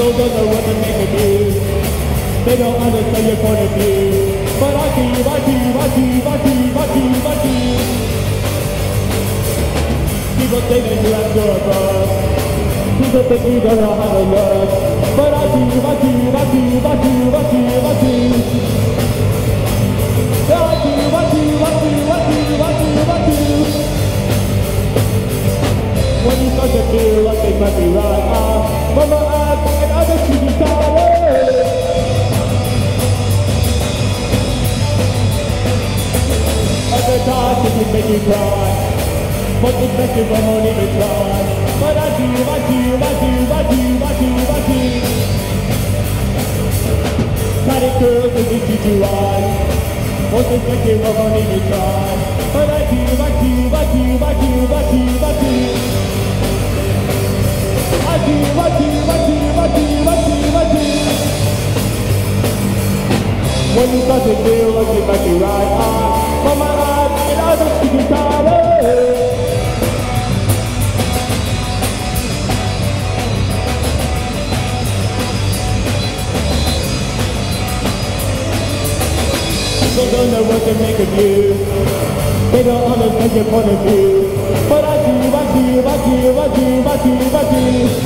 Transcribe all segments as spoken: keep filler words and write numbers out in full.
People don't know what to make of you. They don't understand your point of view. But I do, I do, I do, I do, I do, I do. People say that you have to above. People think you don't know how to love. But I do, I do, I do, I do, I do, I do. Yeah, I do, I do, I do, I do, I do, I do. When you start to feel like they might be right, ah, mama, I and others to be tired. Other times it can make you cry, but the best of them won't even try. But I do, I do, I do, I do, I do, I do. Patty girls and they treat you right, but the best of them won't even try. But I do, I do, I do, I do, I do, I do. I do, I do, I do, I do, I do, I do. When you start to feel like it might be right, ah, mama, I and others to be tired. People don't know what to make of you. They don't understand your point of view. But I do, I do, I do, I do, I do, I do.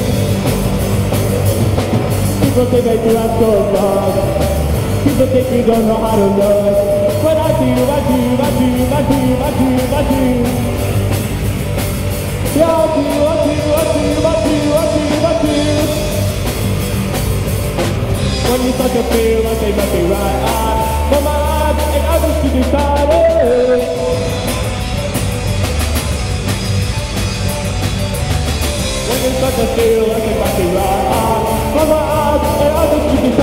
People say that you have so love. People think you don't know how to love. But I do, I do, I do, I do, I do, I do. Yeah, I do, I do, I do, I do, I do, I do. When you start to feel like they might be right, ah, but my eyes and others to decide it. When you start to feel like it might be right, ah, but my eyes and others to decide.